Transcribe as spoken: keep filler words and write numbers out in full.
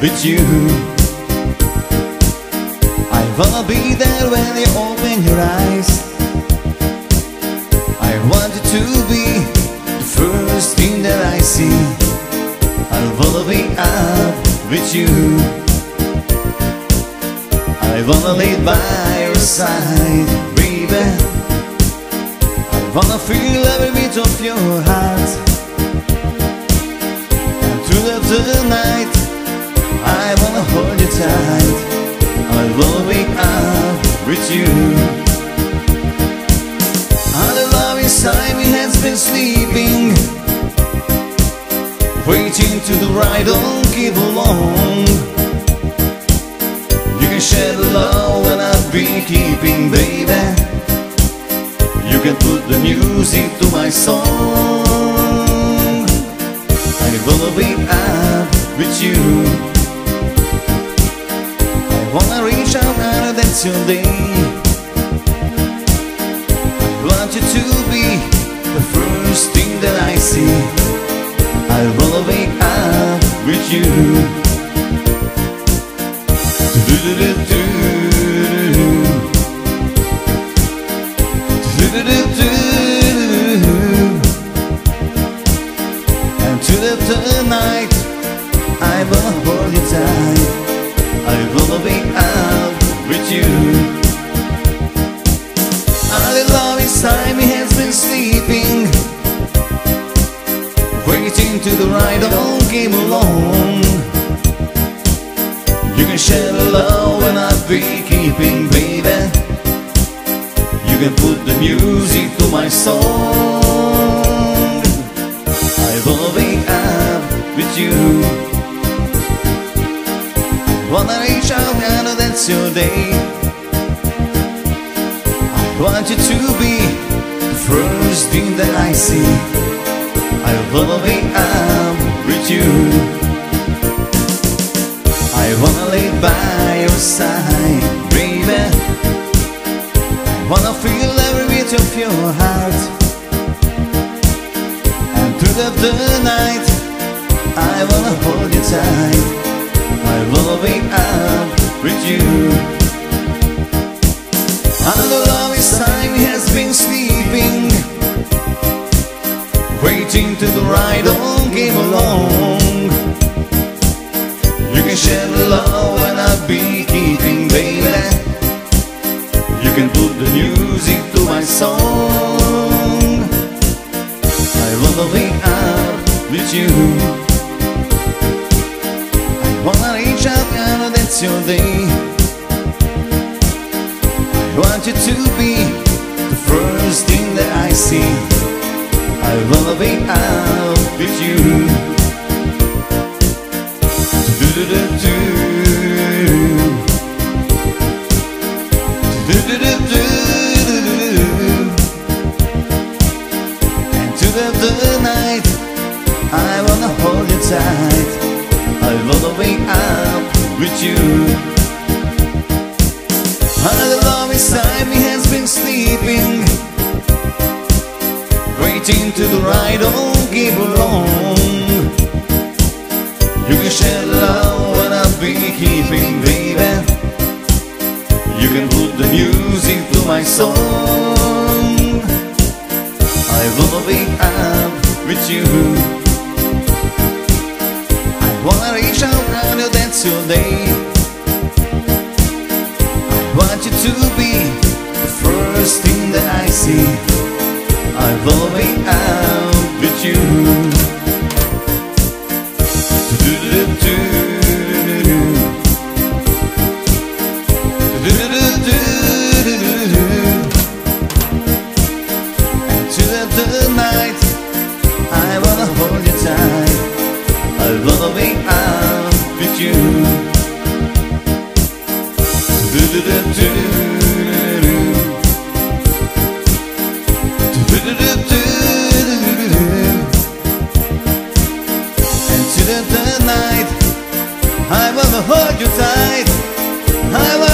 with you. I wanna be there when you open your eyes. I want you to be the first thing that I see. I wanna be up with you. I wanna lay by your side, baby. I wanna feel every beat of your heart. And through the night I wanna hold you tight. I wanna wake up with you. All the love inside me has been sleeping, waiting to the right, don't keep along. You can share the love when I've been keeping, baby. You can put the music to my song. I wanna be up with you. I wanna reach out and that's your day. I want you to be the first thing that I see. I wanna wake up with you. And to the night I wanna hold you tight. I wanna wake up with you. All the love inside me has been sleeping, waiting to the right, don't keep along. You can share the love when I've been keeping, baby. You can put the music to my song. I wanna wake up with you. I wanna reach out and that's your day. I want you to be the first thing that I see. I wanna wake up with you. I wanna lay by your side, baby. I wanna feel every beat of your heart. And through the night I wanna hold you tight. I wanna wake up with you. And the love inside me has been sleeping, waiting to the right, don't keep along. You can share the love when I've been keeping, baby. You can put the music to my song. I wanna wake up with you. I wanna reach out and that's your day. I want you to be the first thing that I see. I wanna be out with you. Do-do-do-do. Do-do-do-do. And to the night I wanna hold you tight. I wanna wake up with you. All the love inside me has been sleeping, waiting to the right, don't keep along. You can share love when I've been keeping, baby. You can put the music to my song. I wanna wake up with you. I wanna reach out and that's your day. I want you to be the first thing that I see. I wanna wake up with you. Do-do-do-do. Do-do-do-do. And to the night I wanna hold you tight. I wanna wake up with you. Do-do-do-do. And to the night I wanna hold you tight. I